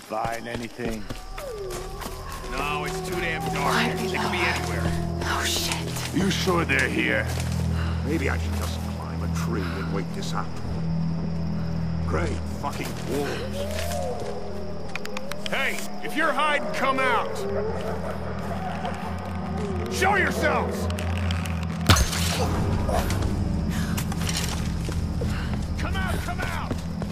Find anything? No, it's too damn dark. They could be anywhere. Oh, shit. You sure they're here? Maybe I should just climb a tree and wake this up. Great fucking wolves. Hey, if you're hiding, come out. Show yourselves! Come out, come out!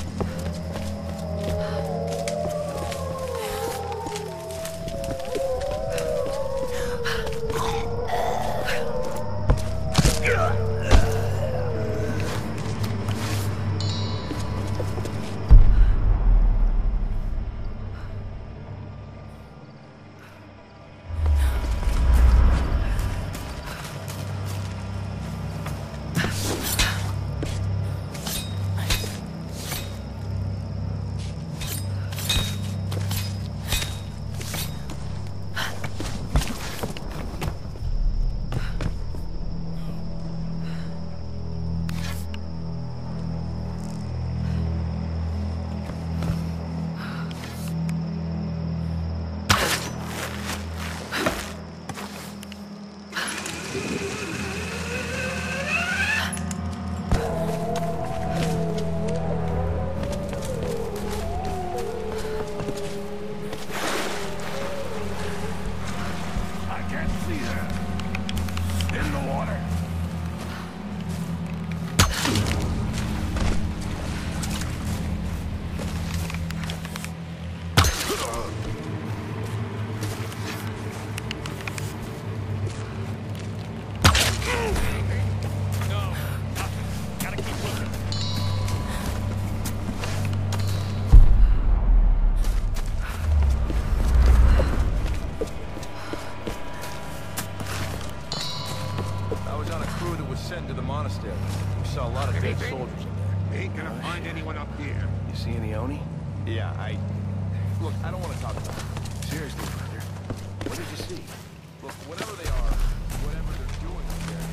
Sent to the monastery. We saw a lot of dead soldiers in there. Ain't gonna find anyone up here. You see any Oni? Yeah, Look, I don't want to talk about it. Seriously, brother. What did you see? Look, whatever they are, whatever they're doing up there,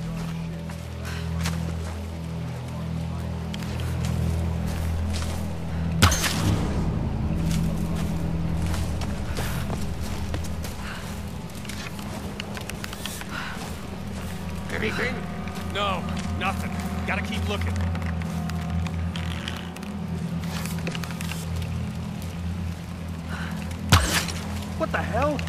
Anything? No, nothing. Gotta keep looking. What the hell?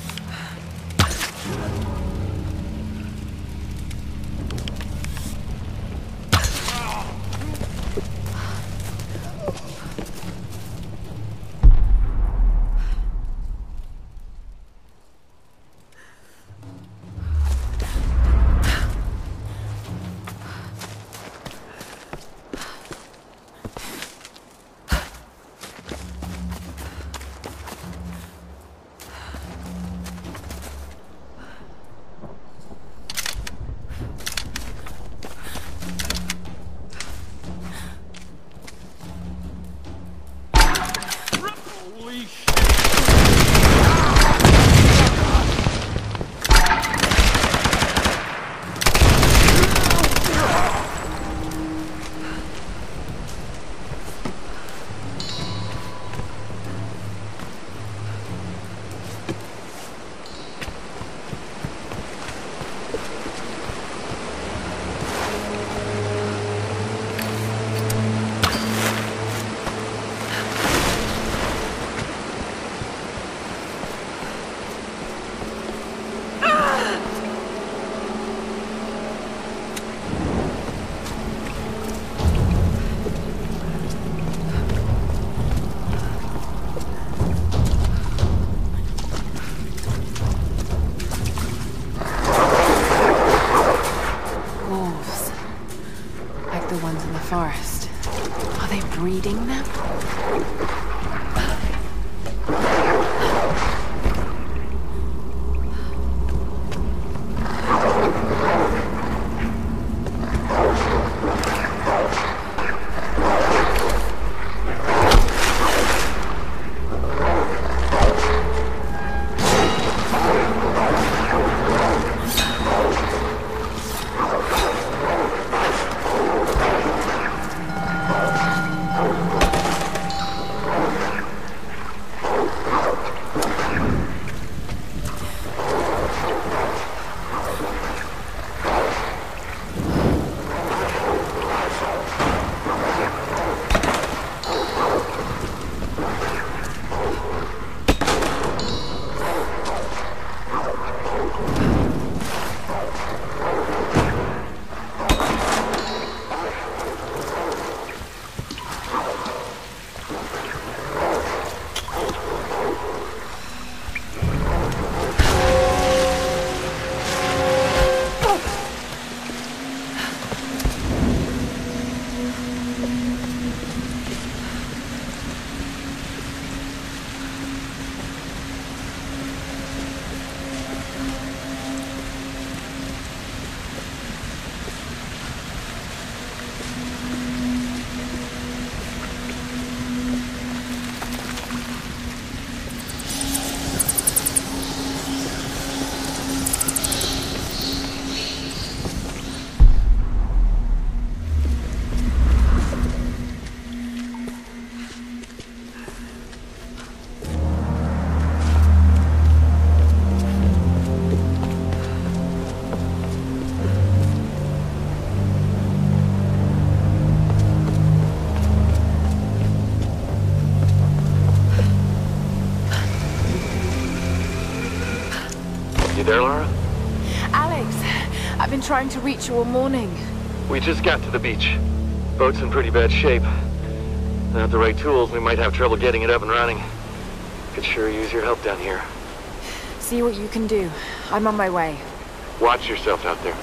Forest. Are they breeding them? there, Lara? Alex, I've been trying to reach you all morning. We just got to the beach. Boat's in pretty bad shape. Without the right tools, we might have trouble getting it up and running. Could sure use your help down here. See what you can do. I'm on my way. Watch yourself out there.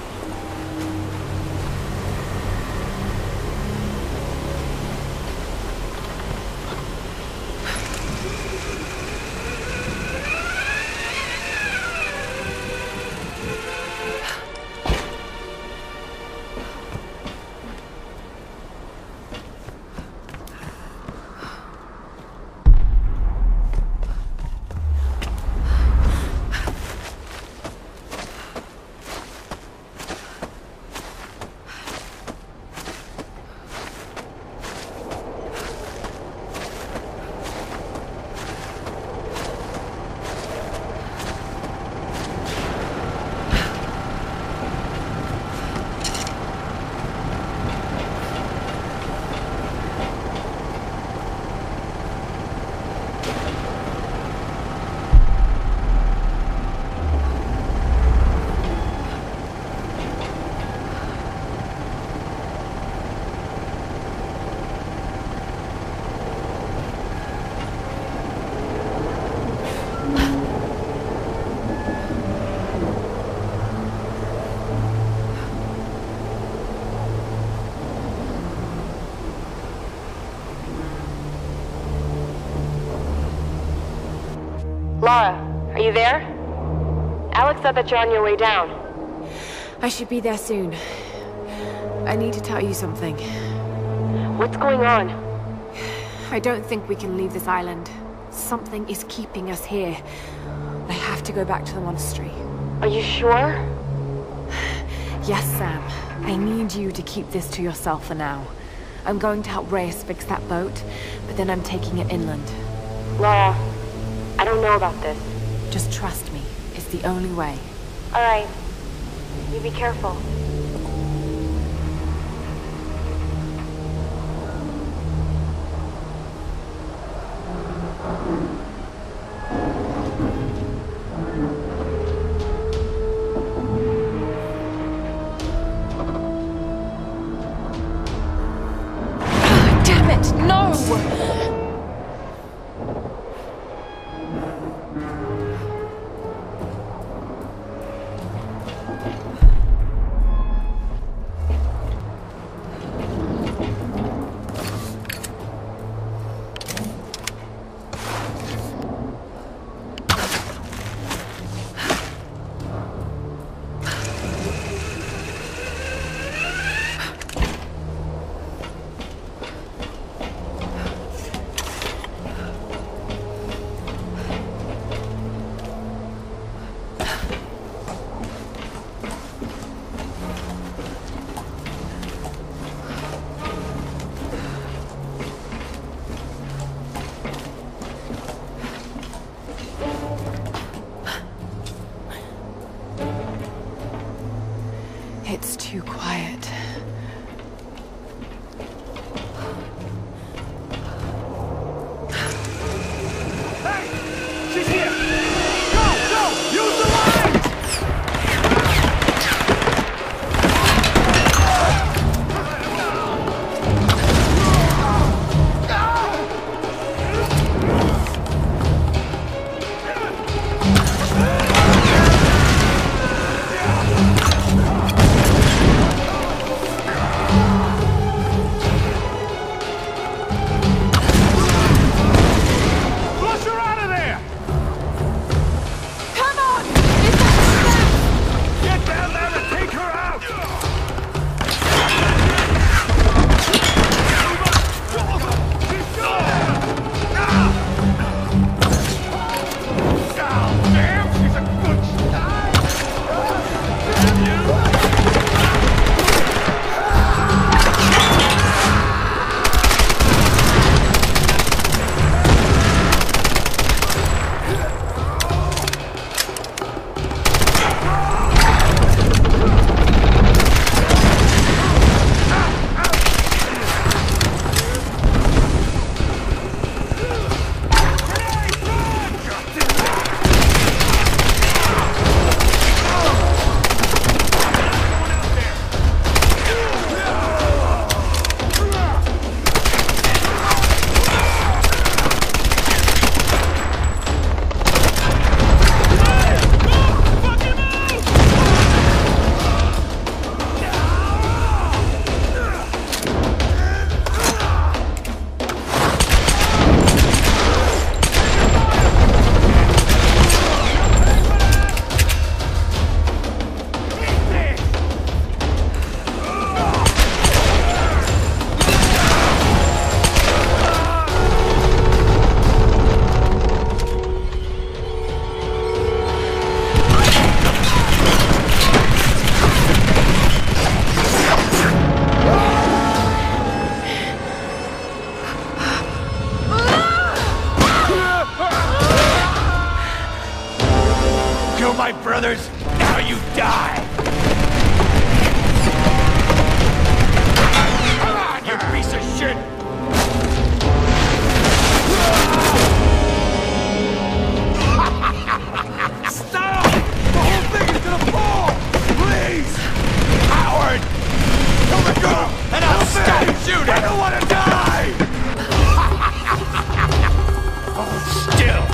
Lara, are you there? Alex said that you're on your way down. I should be there soon. I need to tell you something. What's going on? I don't think we can leave this island. Something is keeping us here. I have to go back to the monastery. Are you sure? Yes, Sam. I need you to keep this to yourself for now. I'm going to help Reyes fix that boat, but then I'm taking it inland. Lara, I don't know about this. Just trust me. It's the only way. All right. You be careful. Damn it! No! my brothers, now you die! Come on, you piece of shit! Stop! The whole thing is gonna fall! Please! Howard! Kill the girl, and I'll stop shooting! I don't want to die! Hold still!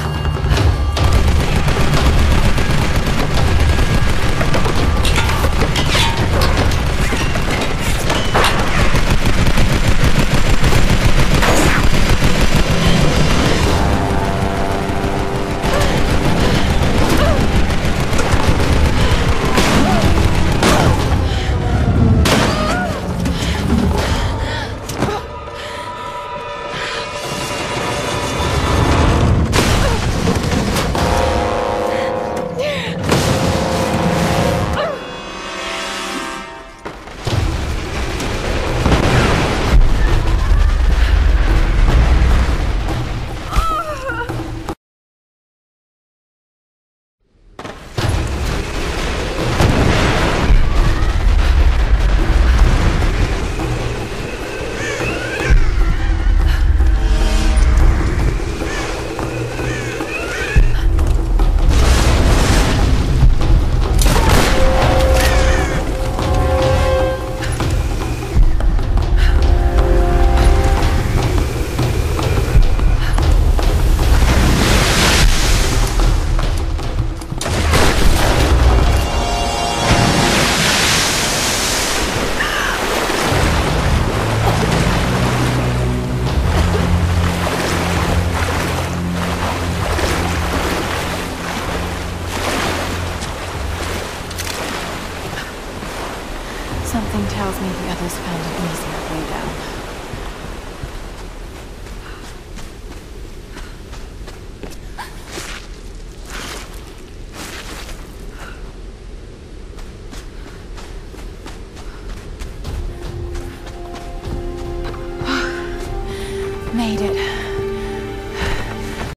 Something tells me the others found an easier way down. Made it.